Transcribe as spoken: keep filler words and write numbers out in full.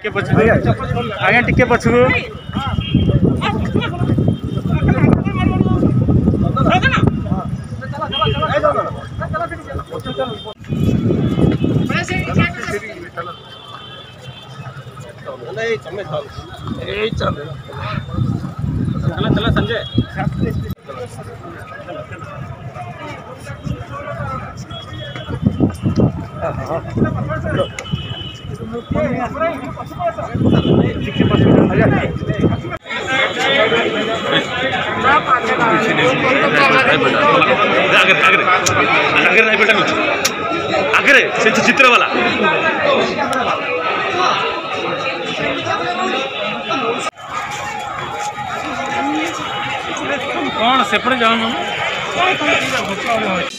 टिके पछुको आगे टिके पछुको ए चल चला चला संजय आगे से चित्र वाला कौन सेपटे जाऊन